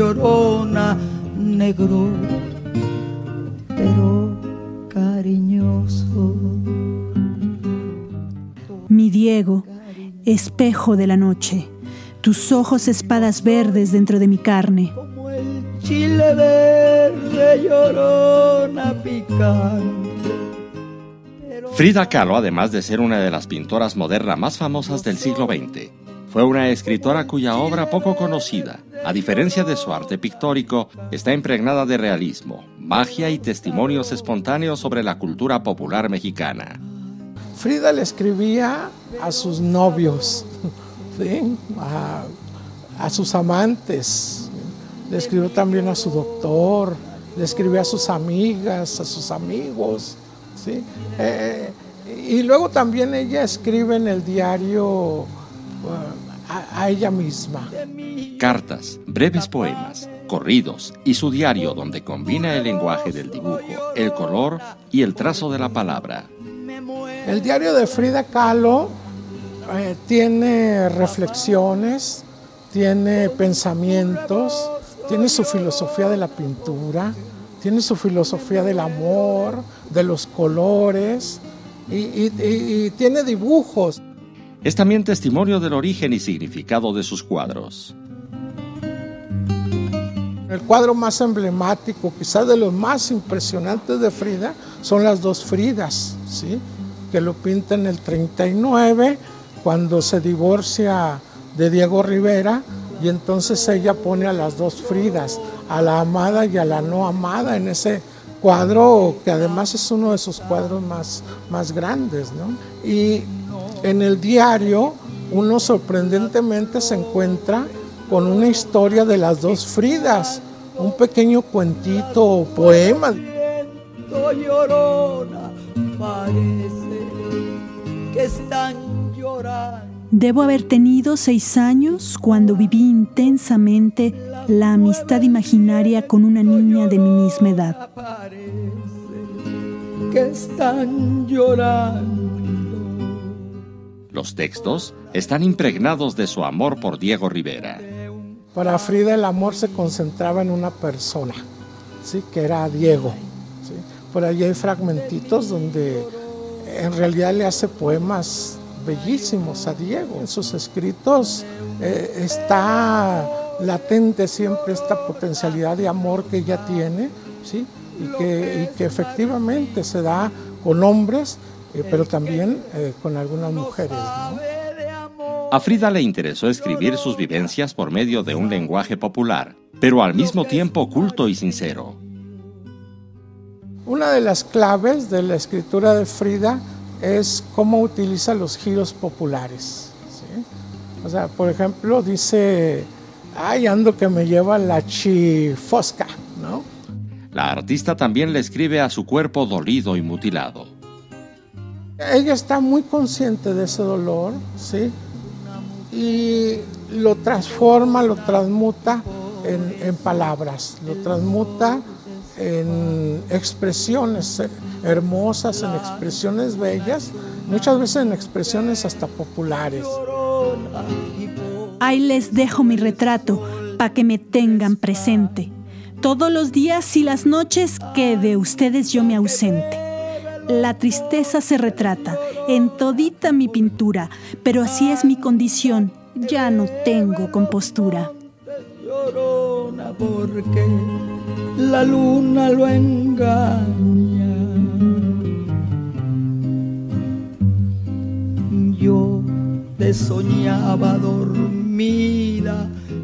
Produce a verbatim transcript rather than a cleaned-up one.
llorona, negro pero cariñoso. Mi Diego, espejo de la noche, tus ojos espadas verdes dentro de mi carne. Como el chile verde, llorona picante. Frida Kahlo, además de ser una de las pintoras modernas más famosas del siglo veinte, fue una escritora cuya obra poco conocida, a diferencia de su arte pictórico, está impregnada de realismo, magia y testimonios espontáneos sobre la cultura popular mexicana. Frida le escribía a sus novios, ¿sí? a, a sus amantes, le escribió también a su doctor, le escribió a sus amigas, a sus amigos, ¿sí? Eh, y luego también ella escribe en el diario a, a ella misma. Cartas, breves poemas, corridos y su diario donde combina el lenguaje del dibujo, el color y el trazo de la palabra. El diario de Frida Kahlo eh, tiene reflexiones, tiene pensamientos, tiene su filosofía de la pintura, tiene su filosofía del amor, de los colores y, y, y, y tiene dibujos. Es también testimonio del origen y significado de sus cuadros. El cuadro más emblemático, quizás de los más impresionantes de Frida, son las dos Fridas, ¿sí? Que lo pinta en el treinta y nueve, cuando se divorcia de Diego Rivera, y entonces ella pone a las dos Fridas, a la amada y a la no amada, en ese cuadro, que además es uno de sus cuadros más, más grandes, ¿no? Y en el diario, uno sorprendentemente se encuentra con una historia de las dos Fridas, un pequeño cuentito o poema. Llorona, parece que están llorando. Debo haber tenido seis años cuando viví intensamente la amistad imaginaria con una niña de mi misma edad. Parece que están llorando. Los textos están impregnados de su amor por Diego Rivera. Para Frida el amor se concentraba en una persona, ¿sí? Que era Diego, ¿sí? Por allí hay fragmentitos donde en realidad le hace poemas bellísimos a Diego. En sus escritos eh, está latente siempre esta potencialidad de amor que ella tiene, ¿sí? y, que, y que efectivamente se da con hombres, eh, pero también eh, con algunas mujeres, ¿no? A Frida le interesó escribir sus vivencias por medio de un lenguaje popular, pero al mismo tiempo culto y sincero. Una de las claves de la escritura de Frida es cómo utiliza los giros populares, ¿sí? O sea, por ejemplo, dice, ay, ando que me lleva la chifosca, ¿no? La artista también le escribe a su cuerpo dolido y mutilado. Ella está muy consciente de ese dolor, ¿sí? Y lo transforma, lo transmuta en, en palabras, lo transmuta en expresiones hermosas, en expresiones bellas, muchas veces en expresiones hasta populares. Ahí les dejo mi retrato para que me tengan presente. Todos los días y las noches que de ustedes yo me ausente. La tristeza se retrata en todita mi pintura, pero así es mi condición, ya no tengo compostura. Llorona porque la luna lo engaña. Yo te soñaba dormida